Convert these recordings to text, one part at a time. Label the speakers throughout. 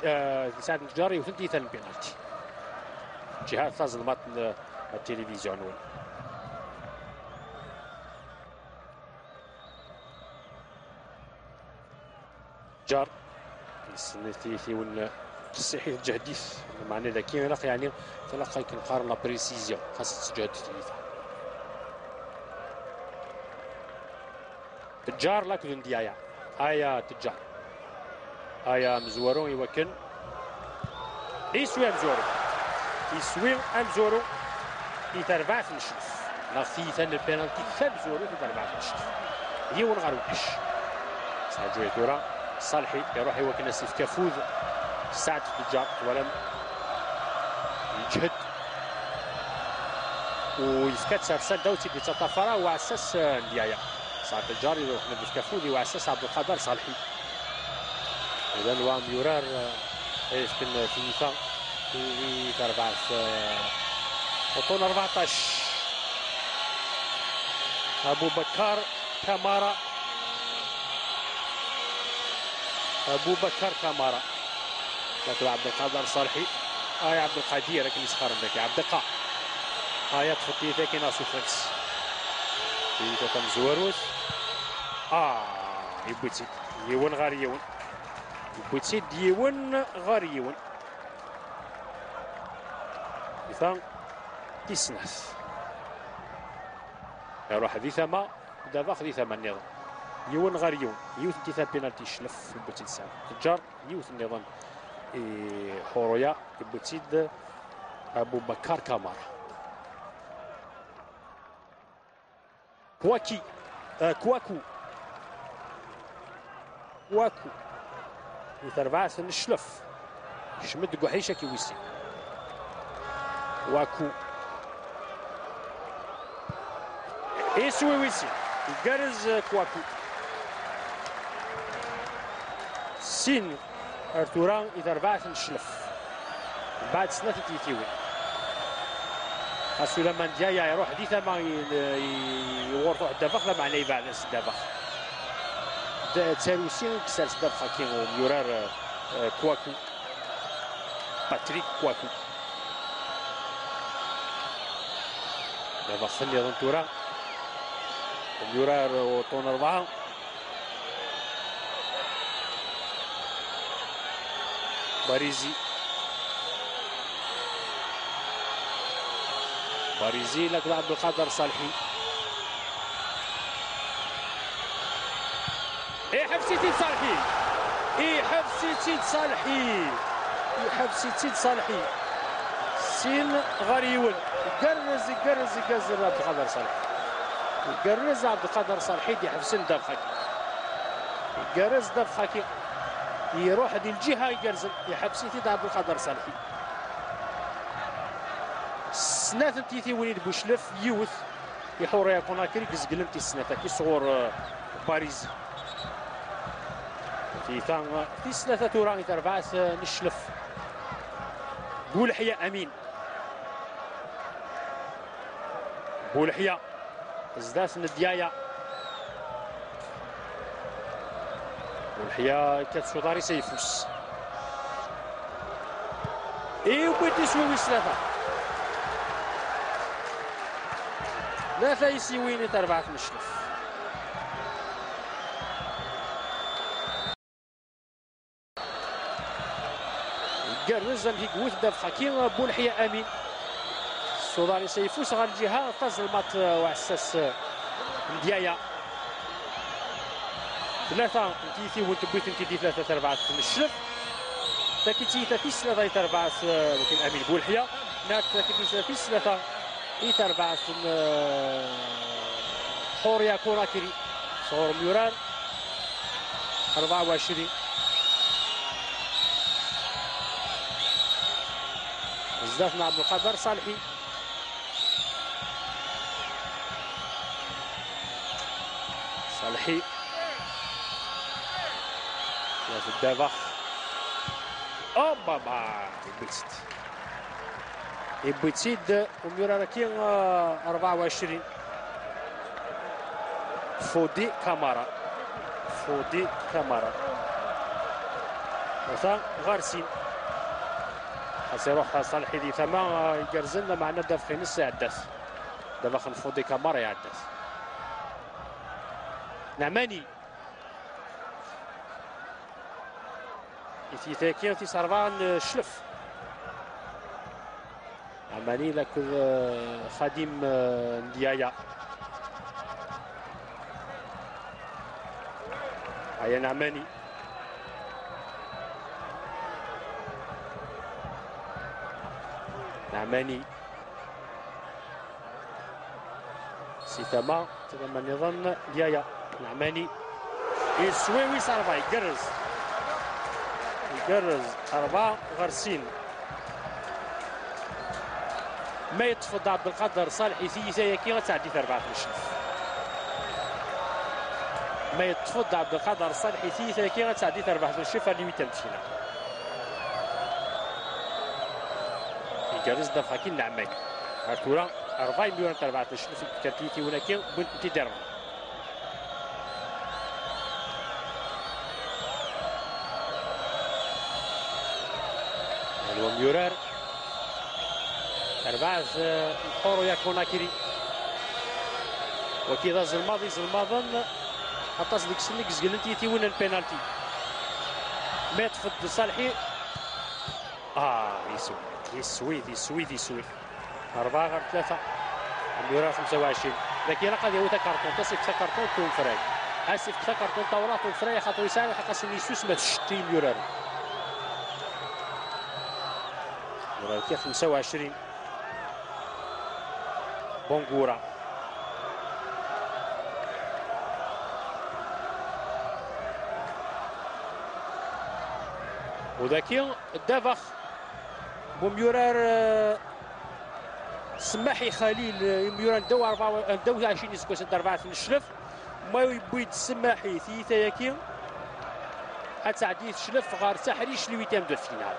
Speaker 1: سعد النجار يوثن تيثان البينالتي جهات تظلمات التلفزيون. جار يستنى ون صحيح الجهديث معنى ذكي يعني تلقى كنقارن لا بريسيزيون خاصة تجهد تجار لكن ديايا هيا تجار هيا مزورو يوكن يسوي مزورو يتربع في الشرف ناخذ ثاني البينالتي ثاب مزورو يتربع في الشرف هي ونغروكش ساجو كرة صالحي يروح يوكن سيف كفوذ سعد تجار ولم يجهد ويفكت سرسل دوتي بتطفرة وعساس ديايا سعد الجار يروح للكفوذ وعساس عبد القادر صالحي إذا وام يورار يسكن في نيفا في تربع في وطن 14 أبو بكر كامارا لكن عبد القادر صالحي عبد القادر لكن يسخر لك عبد القا تخطي ذاك ناسو فلكس في تم زواروس يبوتي يون غار يون يبوتي ديون غار يون يفهم تيسناس يروح ذي ثما دابا خذي ثما النظام يون غار يون يوث تيثا بينالتي شلف يبوتي تسعة تجار يوث النظام حوريا يبوتيد أبو بكر كامارا كواكو يتربع سن الشلف شمد قحيشة كيويسي واكو يسوي ويسي يقرز كواكو سين ارتوران يتربع سن الشلف بعد سنة تيثيوي خاصو لما جاي يروح ديثا ما يورطو الدفخ لما عليه بعد الدفخ تسالوسين كسر الدفخ كي يورار كواكو باتريك كواكو دفخ اللي ظنتورا يورار وطون 4 باريزي لك عبد القادر صالحي يحبسي صالحي سين غريول يقرز عبد القادر صالحي يقرز عبد القادر صالحي يحبسن دفخك يقرز دفخك يروح دي الجهه يقرز يحبسي عبد القادر صالحي سنات تيثي وليد بوشلف يوث يحور يا كوناكري كزقلمتي السنات كي صغور باريس في سنة توراني تربعس نشلف بولحية أمين بولحية زداس نديايا بولحية كتشوطاري سيفوس وبغيت يسوي ثلاثة يسيويني تربعة نشلف قرز اللي قوت داف حكيم بولحية أمين السوداني سيفوس غير الجهة تظلمت وعساس نديايا ثلاثة انتيثي وانتبوت انتيثي ثلاثة أربعة نشلف تاكيتي تافيس ثلاثة أربعة لكن أمين بولحية ناك تاكيتي تافيس ثلاثة أربعة حوريا كوناكري صور ميوران 24 بزاف مع عبد القادر صالحي في الدافخ يبوتسيد وميورا راكين 24 فودي كامارا وثا غارسين سيروح صالحي دي ثما يقرزلنا معنا دافخين السعداس دابا خنفو دي كامارا يعداس نعماني يتيتاكي تيسرفان شلف نعماني لكل خادم نديايا هيا نعماني نعماني سيتاما تمام النظام ديايا نعماني السويوي صارفا يقرز 4 غرسين ما يتفضل عبد القادر صالحي سيسايا كي غتعدي 4 في الشنف ما يتفضل عبد القادر صالحي سيسايا كي غتعدي 4 في الشنف اللي ويتمشينا يقرز دفع كي نعماني الكره 4 مليون 4 الشنف كارتيتي ولكن بنت تدرب وميورار 4 الحور يكون كيري وكذا زلماضن حتى ديك السنك زقلنتي تيون البينالتي مات فض صالحي يسوي 4 غير 3 ميورار 25 لكن راه غادي هو تا كارطون تصيف تا كارطون تكون فراي اسف تا كارطون طاولات وفراي خاطر يساعد حق سنيسوس ما تشتي ميورار كيف 25 بونغورا وذاكي الدافخ بوميورار سماحي خليل ميوران دو 24 سكوس 4 في الشلف ما يبيد السماحي ثيثا ياكي اتعديث شلف غار ساحريش لي ويتام دو فينال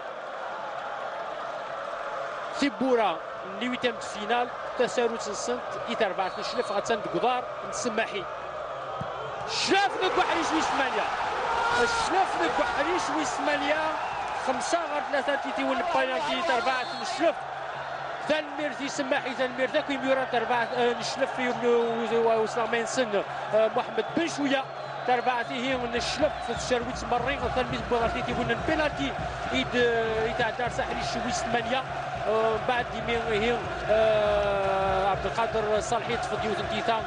Speaker 1: ثبورا لي ويتام دو فينال تساروت السنت إيت 4 في الشلف غتسند قدار نسماحي شلاف نكوحري شوي 8 الشلاف نكوحري شوي 8 5 غير 3 تيتيون البينالتي 4 في الشلف ثانمير في سماحي ثانمير ذاك يميورات 4 نشلف في وسلامين سن محمد بن شويه 4 فيه نشلف في الشرويت مرين ثانمير بوغاتي تيبون البينالتي يتعدى ساحلي شوي 8 بعد يمين هي عبد القادر صالحي تفضيو تنتيثان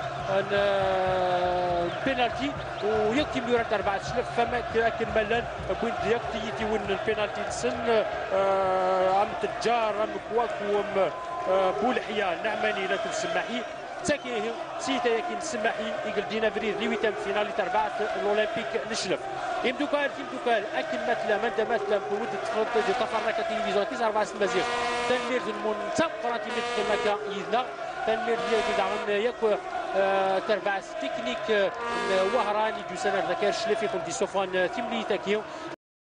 Speaker 1: البينالتي ويكتم يورات 4 شلف فما كراك الملان بوين ديك تيون البينالتي تسن عم تجار عم كواك وم بولحيا نعماني لا تسمحي تاكي سيتا ياكي نسمحي يقول دينا فريد لي ويتام فينال 4 الاولمبيك نشلف يمدوكال اكل مثلا من مثلا بود تفرق التلفزيون 4 مزيغ تنمير المنتخب فرنسي مثل ما كان يذنا تنمير ديال داعون ياك تربع تكنيك وهراني دو سنه ذكر شلفي كنت سوفان تملي تاكيو